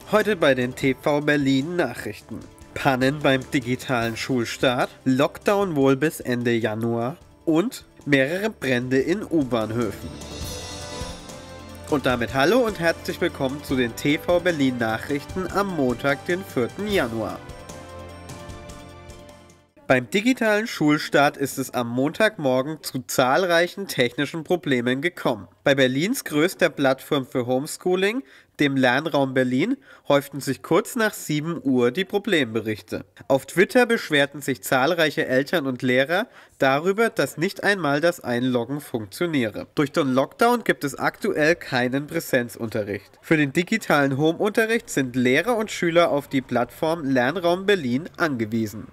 Heute bei den TV Berlin Nachrichten. Pannen beim digitalen Schulstart, Lockdown wohl bis Ende Januar und mehrere Brände in U-Bahnhöfen. Und damit hallo und herzlich willkommen zu den TV Berlin Nachrichten am Montag, den 4. Januar. Beim digitalen Schulstart ist es am Montagmorgen zu zahlreichen technischen Problemen gekommen. Bei Berlins größter Plattform für Homeschooling, dem Lernraum Berlin, häuften sich kurz nach 7 Uhr die Problemberichte. Auf Twitter beschwerten sich zahlreiche Eltern und Lehrer darüber, dass nicht einmal das Einloggen funktioniere. Durch den Lockdown gibt es aktuell keinen Präsenzunterricht. Für den digitalen Homeunterricht sind Lehrer und Schüler auf die Plattform Lernraum Berlin angewiesen.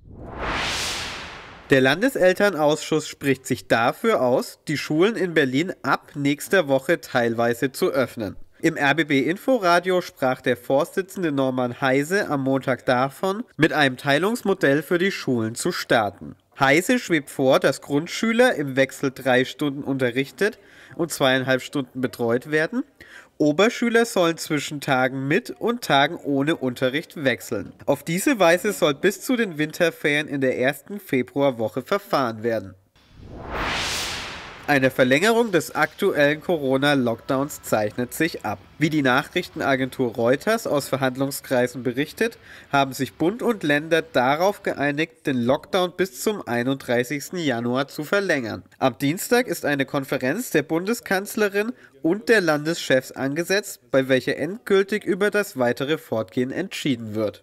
Der Landeselternausschuss spricht sich dafür aus, die Schulen in Berlin ab nächster Woche teilweise zu öffnen. Im RBB-Inforadio sprach der Vorsitzende Norman Heise am Montag davon, mit einem Teilungsmodell für die Schulen zu starten. Heise schwebt vor, dass Grundschüler im Wechsel 3 Stunden unterrichtet und 2,5 Stunden betreut werden. Oberschüler sollen zwischen Tagen mit und Tagen ohne Unterricht wechseln. Auf diese Weise soll bis zu den Winterferien in der ersten Februarwoche verfahren werden. Eine Verlängerung des aktuellen Corona-Lockdowns zeichnet sich ab. Wie die Nachrichtenagentur Reuters aus Verhandlungskreisen berichtet, haben sich Bund und Länder darauf geeinigt, den Lockdown bis zum 31. Januar zu verlängern. Am Dienstag ist eine Konferenz der Bundeskanzlerin und der Landeschefs angesetzt, bei welcher endgültig über das weitere Fortgehen entschieden wird.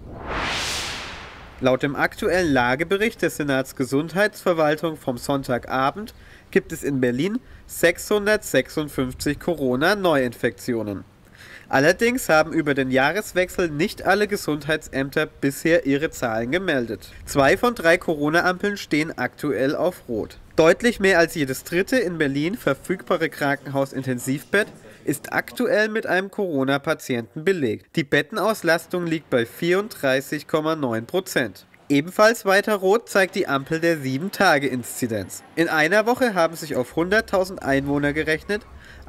Laut dem aktuellen Lagebericht der Senatsgesundheitsverwaltung vom Sonntagabend gibt es in Berlin 656 Corona-Neuinfektionen. Allerdings haben über den Jahreswechsel nicht alle Gesundheitsämter bisher ihre Zahlen gemeldet. 2 von 3 Corona-Ampeln stehen aktuell auf Rot. Deutlich mehr als jedes dritte in Berlin verfügbare Krankenhausintensivbett ist aktuell mit einem Corona-Patienten belegt. Die Bettenauslastung liegt bei 34,9%. Ebenfalls weiter rot zeigt die Ampel der 7-Tage-Inzidenz. In einer Woche haben sich auf 100.000 Einwohner gerechnet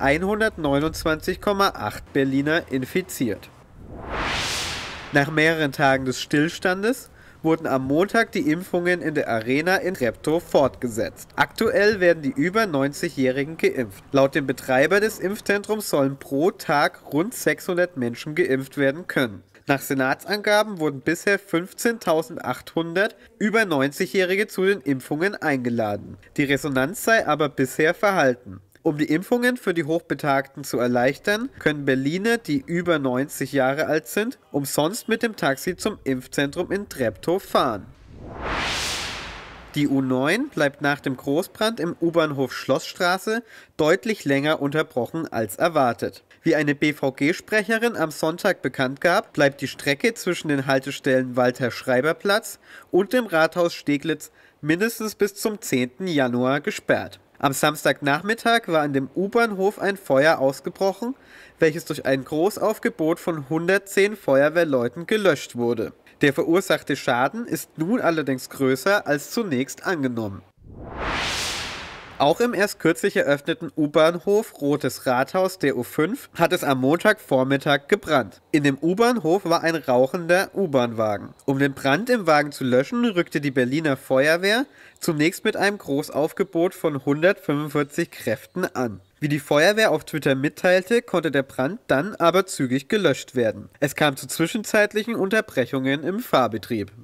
129,8 Berliner infiziert. Nach mehreren Tagen des Stillstandes wurden am Montag die Impfungen in der Arena in Treptow fortgesetzt. Aktuell werden die über 90-Jährigen geimpft. Laut dem Betreiber des Impfzentrums sollen pro Tag rund 600 Menschen geimpft werden können. Nach Senatsangaben wurden bisher 15.800 über 90-Jährige zu den Impfungen eingeladen. Die Resonanz sei aber bisher verhalten. Um die Impfungen für die Hochbetagten zu erleichtern, können Berliner, die über 90 Jahre alt sind, umsonst mit dem Taxi zum Impfzentrum in Treptow fahren. Die U9 bleibt nach dem Großbrand im U-Bahnhof Schlossstraße deutlich länger unterbrochen als erwartet. Wie eine BVG-Sprecherin am Sonntag bekannt gab, bleibt die Strecke zwischen den Haltestellen Walter-Schreiber-Platz und dem Rathaus Steglitz mindestens bis zum 10. Januar gesperrt. Am Samstagnachmittag war an dem U-Bahnhof ein Feuer ausgebrochen, welches durch ein Großaufgebot von 110 Feuerwehrleuten gelöscht wurde. Der verursachte Schaden ist nun allerdings größer als zunächst angenommen. Auch im erst kürzlich eröffneten U-Bahnhof Rotes Rathaus der U5 hat es am Montagvormittag gebrannt. In dem U-Bahnhof war ein rauchender U-Bahn-Wagen. Um den Brand im Wagen zu löschen, rückte die Berliner Feuerwehr zunächst mit einem Großaufgebot von 145 Kräften an. Wie die Feuerwehr auf Twitter mitteilte, konnte der Brand dann aber zügig gelöscht werden. Es kam zu zwischenzeitlichen Unterbrechungen im Fahrbetrieb.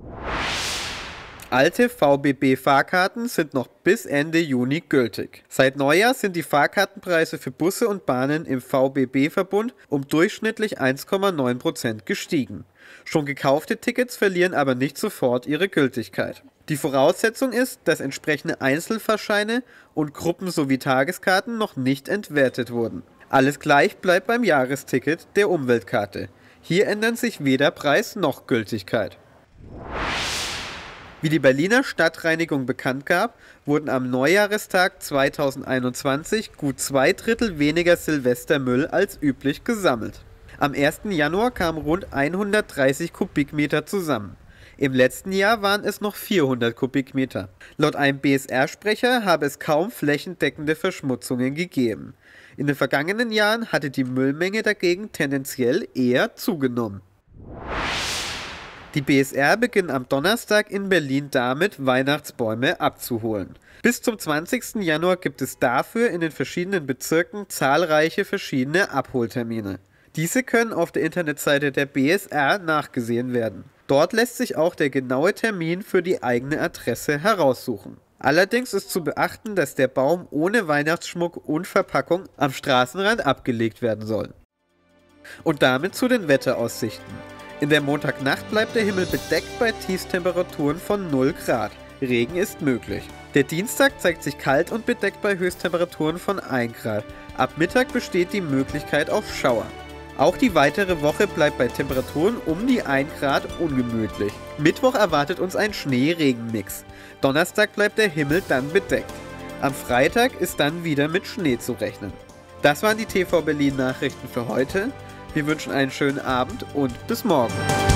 Alte VBB-Fahrkarten sind noch bis Ende Juni gültig. Seit Neujahr sind die Fahrkartenpreise für Busse und Bahnen im VBB-Verbund um durchschnittlich 1,9% gestiegen. Schon gekaufte Tickets verlieren aber nicht sofort ihre Gültigkeit. Die Voraussetzung ist, dass entsprechende Einzelfahrscheine und Gruppen- sowie Tageskarten noch nicht entwertet wurden. Alles gleich bleibt beim Jahresticket der Umweltkarte. Hier ändern sich weder Preis noch Gültigkeit. Wie die Berliner Stadtreinigung bekannt gab, wurden am Neujahrestag 2021 gut 2/3 weniger Silvestermüll als üblich gesammelt. Am 1. Januar kamen rund 130 Kubikmeter zusammen. Im letzten Jahr waren es noch 400 Kubikmeter. Laut einem BSR-Sprecher habe es kaum flächendeckende Verschmutzungen gegeben. In den vergangenen Jahren hatte die Müllmenge dagegen tendenziell eher zugenommen. Die BSR beginnt am Donnerstag in Berlin damit, Weihnachtsbäume abzuholen. Bis zum 20. Januar gibt es dafür in den verschiedenen Bezirken zahlreiche verschiedene Abholtermine. Diese können auf der Internetseite der BSR nachgesehen werden. Dort lässt sich auch der genaue Termin für die eigene Adresse heraussuchen. Allerdings ist zu beachten, dass der Baum ohne Weihnachtsschmuck und Verpackung am Straßenrand abgelegt werden soll. Und damit zu den Wetteraussichten. In der Montagnacht bleibt der Himmel bedeckt bei Tiefstemperaturen von 0 Grad. Regen ist möglich. Der Dienstag zeigt sich kalt und bedeckt bei Höchsttemperaturen von 1 Grad. Ab Mittag besteht die Möglichkeit auf Schauer. Auch die weitere Woche bleibt bei Temperaturen um die 1 Grad ungemütlich. Mittwoch erwartet uns ein Schnee-Regen-Mix. Donnerstag bleibt der Himmel dann bedeckt. Am Freitag ist dann wieder mit Schnee zu rechnen. Das waren die TV Berlin Nachrichten für heute. Wir wünschen einen schönen Abend und bis morgen.